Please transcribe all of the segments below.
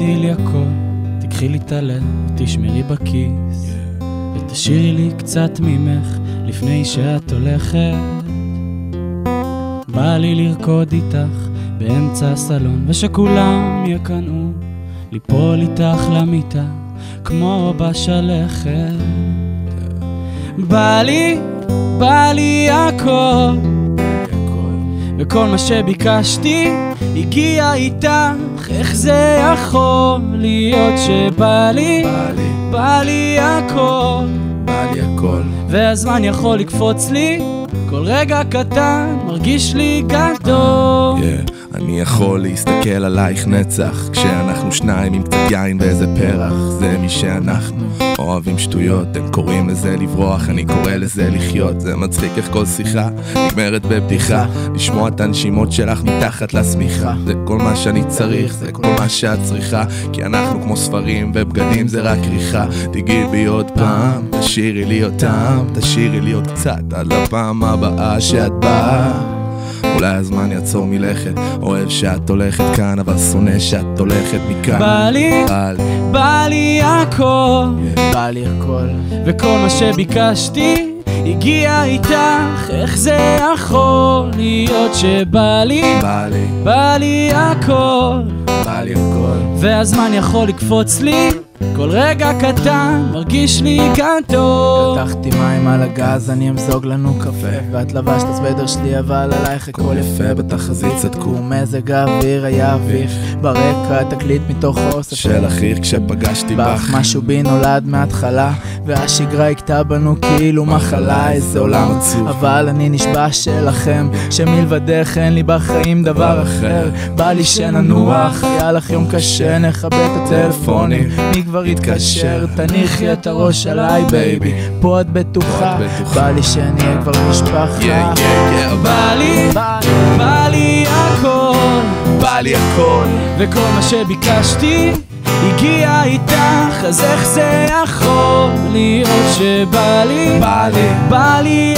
תעשי לי הכל, תקחי לי את הלב, תשמרי בכיס ותשאירי לי קצת ממך לפני שאת הולכת. בא לי לרקוד איתך באמצע הסלון ושכולם יקנאו, ליפול איתך למיטה כמו בשלכת. בא לי הכל, וכל מה שביקשתי הגיע איתך. איך זה יכול להיות שבא לי הכל, והזמן יכול לקפוץ לי, כל רגע קטן מרגיש לי גדול. אני יכול להסתכל עלייך נצח, כשאנחנו שניים עם קצת יין ואיזה פרח. זה מי שאנחנו, אוהבים שטויות, הם קוראים לזה לברוח, אני קורא לזה לחיות. זה מצחיק איך כל שיחה נגמרת בבדיחה, לשמוע את הנשימות שלך מתחת לשמיכה. זה כל מה שאני צריך, זה כל מה שאת צריכה, כי אנחנו כמו ספרים ובגדים זה רק ריחה. תגיעי בי עוד פעם, תשאירי לי אותם, תשאירי לי עוד קצת עד לפעם הבאה שאת באה. אולי הזמן יעצור מלכת, אוהב שאת הולכת כאן אבל שונא שאת הולכת מכאן. בא לי הכל, וכל מה שביקשתי הגיע איתך. איך זה יכול להיות שבא לי הכל, והזמן יכול לקפוץ לי, כל רגע קטן מרגיש לי גדול. פתחתי מים על הגז, אני אמזוג לנו קפה, ואת לבשת הסוודר שלי אבל עלייך הכל יפה. בתחזית צדקו, מזג האוויר היה אביב, ברקע תקליט מתוך האוסף של אחיך כשפגשתי בך. משהו בי נולד מההתחלה, והשגרה הכתה בנו כאילו מחלה. איזה עולם עצוב, אבל אני נשבע שלכם שמלבדך אין לי בחיים דבר אחר. בא לי שננוח, היה לך יום קשה, נכבה את הטלפונים, מי כבר התקשר, תניחי את הראש עליי בייבי, פה את בטוחה. בא לי שנהיה כבר משפחה. בא לי הכל, וכל מה שביקשתי הגיע איתך. אז איך זה יכול להיות שבא לי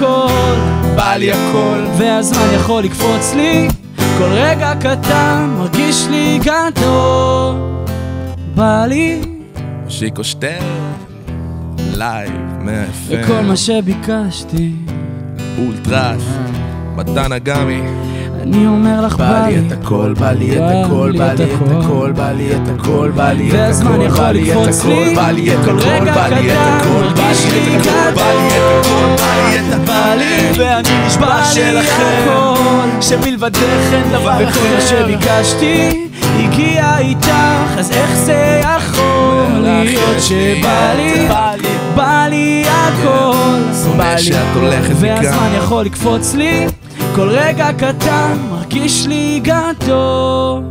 הכל, והזמן יכול לקפוץ לי, כל רגע קטן מרגיש לי גדול. בא לי שיקו שטרן לייב מאפן, וכל מה שביקשתי אולטרס מתן אגמי. אני אומר לך בא לי את הכל, בא לי את הכל, בא לי את הכל, בא לי את הכל, בא לי את הכל, והזמן יכול לקפוץ לי, כל רגע קטן מרגיש לי גדול. בא לי ואני נשבע שלכם שמלבדך אין דבר אחר, וכל מה שביקשתי הגיע איתך. אז איך זה יכול להיות שבא לי הכל, והזמן יכול לקפוץ לי, כל רגע קטן מרגיש לי גדול.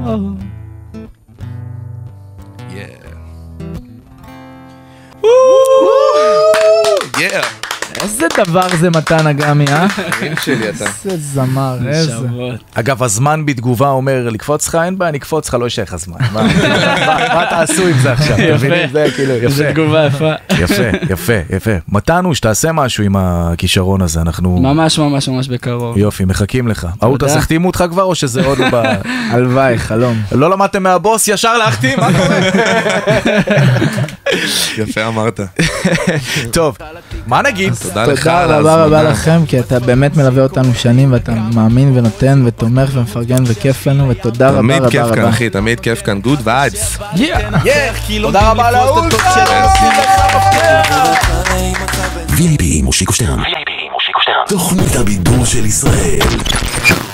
איזה דבר זה מתן אגמי, חיים שלי אתה. איזה זמר, איזה. אגב, הזמן בתגובה אומר, לקפוץ לך אין בעיה, נקפוץ לך, לא יישאר לך זמן. מה תעשו עם זה עכשיו? זה תגובה יפה. יפה. מתנו, שתעשה משהו עם הכישרון הזה, אנחנו... ממש בקרוב. יופי, מחכים לך. האוטס החתימו אותך כבר, או שזה עוד לא בא... הלוואי, חלום. לא למדתם מהבוס, ישר להחתים, מה קורה? יפה אמרת. טוב, מה נגיד? תודה לך על תודה ההזמנה. רבה לכם, כי אתה באמת מלווה אותנו שנים, ואתה מאמין ונותן ותומך ומפרגן וכיף לנו, ותודה רבה רבה רבה. תמיד כיף כאן אחי, תמיד כיף כאן, good vibes. תודה רבה לאולטרס. VIP מושיקו שטרן, תוכנית הבידור של ישראל.